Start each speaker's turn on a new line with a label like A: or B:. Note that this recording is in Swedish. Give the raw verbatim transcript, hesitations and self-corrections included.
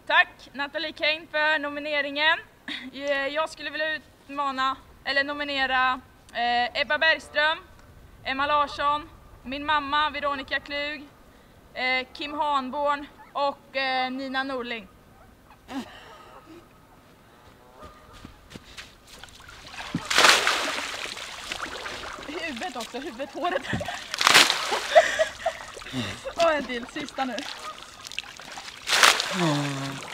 A: Tack Natalie Kane för nomineringen. Jag skulle vilja utmana, eller nominera eh, Ebba Bergström, Emma Larsson, min mamma Veronica Klug, eh, Kim Hanborn och eh, Nina Norling. Huvudet också, huvudet, håret. Och en till, sista nu.